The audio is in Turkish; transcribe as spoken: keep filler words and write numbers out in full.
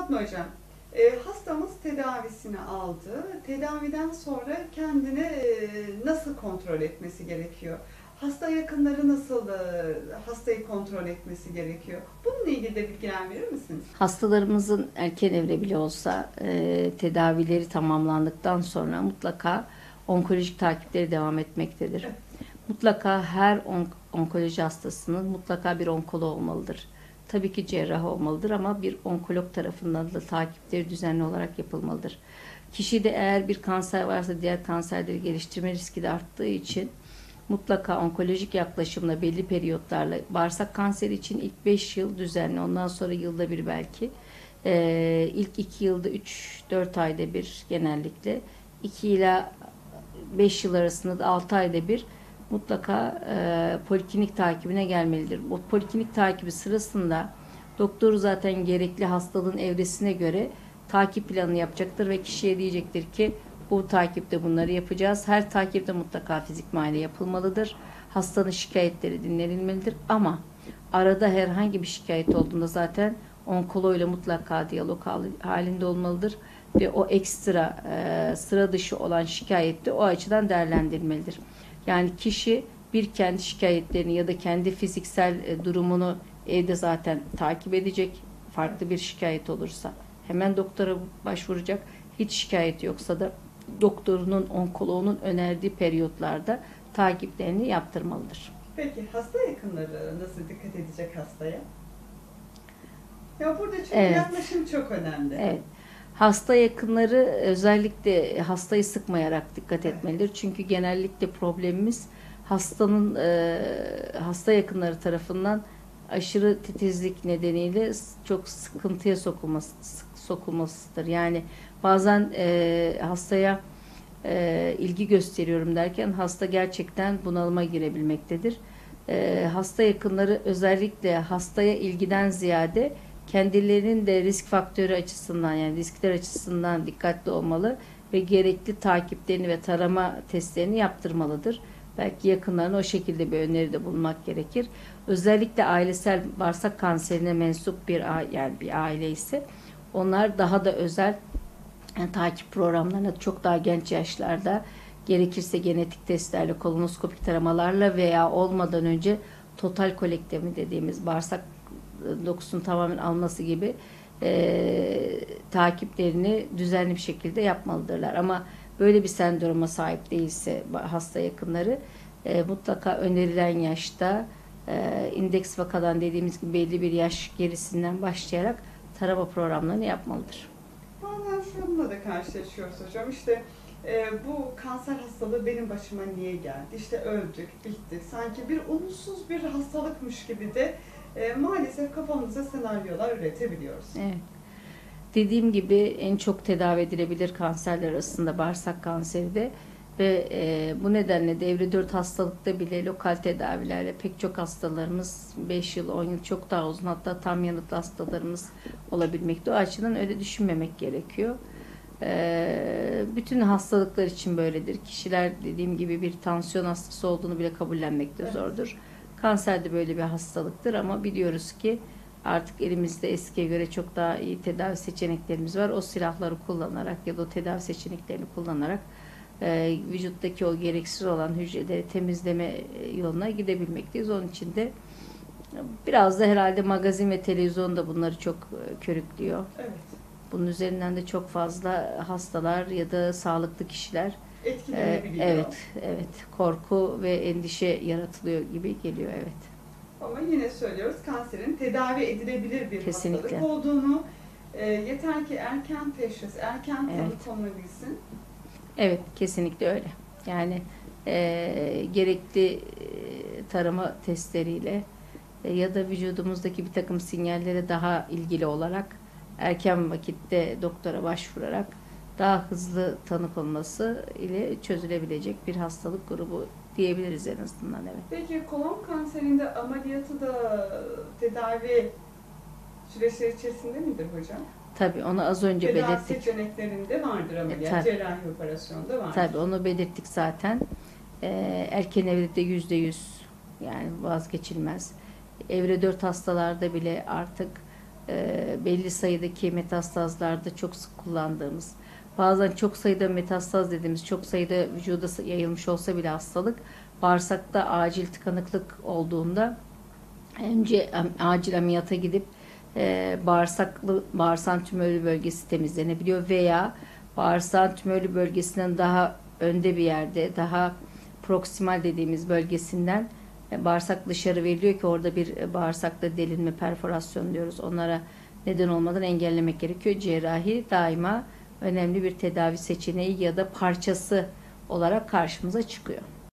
Fatma Hocam, e, hastamız tedavisini aldı. Tedaviden sonra kendini e, nasıl kontrol etmesi gerekiyor? Hasta yakınları nasıl e, hastayı kontrol etmesi gerekiyor? Bununla ilgili de bilgiler verir misiniz? Hastalarımızın erken evre bile olsa e, tedavileri tamamlandıktan sonra mutlaka onkolojik takipleri devam etmektedir. Evet. Mutlaka her on- onkoloji hastasının mutlaka bir onkoloğu olmalıdır. Tabii ki cerrah olmalıdır ama bir onkolog tarafından da takipleri düzenli olarak yapılmalıdır. Kişide eğer bir kanser varsa diğer kanserleri geliştirme riski de arttığı için mutlaka onkolojik yaklaşımla belli periyotlarla bağırsak kanseri için ilk beş yıl düzenli, ondan sonra yılda bir belki, ee, ilk iki yılda üç dört ayda bir, genellikle iki ila beş yıl arasında da altı ayda bir mutlaka e, poliklinik takibine gelmelidir. O poliklinik takibi sırasında doktoru zaten gerekli hastalığın evresine göre takip planını yapacaktır ve kişiye diyecektir ki bu takipte bunları yapacağız. Her takipte mutlaka fizik muayene yapılmalıdır. Hastanın şikayetleri dinlenilmelidir ama arada herhangi bir şikayet olduğunda zaten onkoloğuyla mutlaka diyalog halinde olmalıdır ve o ekstra e, sıra dışı olan şikayette o açıdan değerlendirilmelidir. Yani kişi bir kendi şikayetlerini ya da kendi fiziksel e, durumunu evde zaten takip edecek. Farklı bir şikayet olursa hemen doktora başvuracak. Hiç şikayet yoksa da doktorunun, onkoloğunun önerdiği periyotlarda takiplerini yaptırmalıdır. Peki hasta yakınları nasıl dikkat edecek hastaya? Ya burada çünkü Evet. yaklaşım çok önemli. Evet. Hasta yakınları özellikle hastayı sıkmayarak dikkat etmelidir. Çünkü genellikle problemimiz hastanın e, hasta yakınları tarafından aşırı titizlik nedeniyle çok sıkıntıya sokulması sokulmasıdır. Yani bazen e, hastaya e, ilgi gösteriyorum derken hasta gerçekten bunalıma girebilmektedir. E, hasta yakınları özellikle hastaya ilgiden ziyade kendilerinin de risk faktörü açısından, yani riskler açısından dikkatli olmalı ve gerekli takiplerini ve tarama testlerini yaptırmalıdır. Belki yakınlarına o şekilde bir öneride bulunmak gerekir. Özellikle ailesel bağırsak kanserine mensup bir yani bir aile ise onlar daha da özel yani takip programlarına çok daha genç yaşlarda, gerekirse genetik testlerle, kolonoskopik taramalarla veya olmadan önce total kolektomi dediğimiz bağırsak dokusunun tamamen alması gibi e, takiplerini düzenli bir şekilde yapmalıdırlar. Ama böyle bir sendroma sahip değilse hasta yakınları e, mutlaka önerilen yaşta e, indeks vakadan dediğimiz gibi belli bir yaş gerisinden başlayarak tarama programlarını yapmalıdır. Bazen şununla da karşılaşıyoruz hocam. İşte e, bu kanser hastalığı benim başıma niye geldi? İşte öldük, bittik. Sanki bir umutsuz bir hastalıkmış gibi de e, maalesef kafamızda senaryolar üretebiliyoruz. Evet. Dediğim gibi en çok tedavi edilebilir kanserler arasında bağırsak kanseri de ve e, bu nedenle de evre dört hastalıkta bile lokal tedavilerle pek çok hastalarımız beş yıl on yıl çok daha uzun, hatta tam yanıtlı hastalarımız olabilmekte. O açıdan öyle düşünmemek gerekiyor. E, bütün hastalıklar için böyledir. Kişiler dediğim gibi bir tansiyon hastası olduğunu bile kabullenmekte Evet. zordur. Kanser de böyle bir hastalıktır ama biliyoruz ki artık elimizde eskiye göre çok daha iyi tedavi seçeneklerimiz var. O silahları kullanarak ya da o tedavi seçeneklerini kullanarak e, vücuttaki o gereksiz olan hücreleri temizleme yoluna gidebilmekteyiz. Onun için de biraz da herhalde magazin ve televizyon da bunları çok e, körüklüyor. Evet. Bunun üzerinden de çok fazla hastalar ya da sağlıklı kişiler e, Etkilenebiliyor. evet, evet, korku ve endişe yaratılıyor gibi geliyor, evet. Ama yine söylüyoruz, kanserin tedavi edilebilir bir Kesinlikle. hastalık olduğunu, e, yeter ki erken teşhis, erken tanı Evet. konulabilsin. Evet, kesinlikle öyle. Yani e, gerekli e, tarama testleriyle e, ya da vücudumuzdaki bir takım sinyallere daha ilgili olarak erken vakitte doktora başvurarak daha hızlı tanı konması ile çözülebilecek bir hastalık grubu diyebiliriz en azından, evet. Peki kolon kanserinde ameliyatı da tedavi süreçleri içerisinde midir hocam? Tabii onu az önce Tedavi belirttik. seçeneklerinde vardır ameliyat, tabii. cerrahi operasyonda vardır. Tabii onu belirttik zaten. Ee, erken evrede yüzde yüz, yani vazgeçilmez. Evre dört hastalarda bile artık e, belli sayıdaki metastazlarda çok sık kullandığımız, bazen çok sayıda metastaz dediğimiz, çok sayıda vücuda yayılmış olsa bile hastalık, bağırsakta acil tıkanıklık olduğunda önce acil ameliyata gidip e, bağırsaklı, bağırsağın tümörlü bölgesi temizlenebiliyor veya bağırsağın tümörlü bölgesinden daha önde bir yerde, daha proksimal dediğimiz bölgesinden e, bağırsak dışarı veriliyor ki orada bir e, bağırsakta delinme, perforasyon diyoruz. Onlara neden olmadan engellemek gerekiyor. Cerrahi daima önemli bir tedavi seçeneği ya da parçası olarak karşımıza çıkıyor.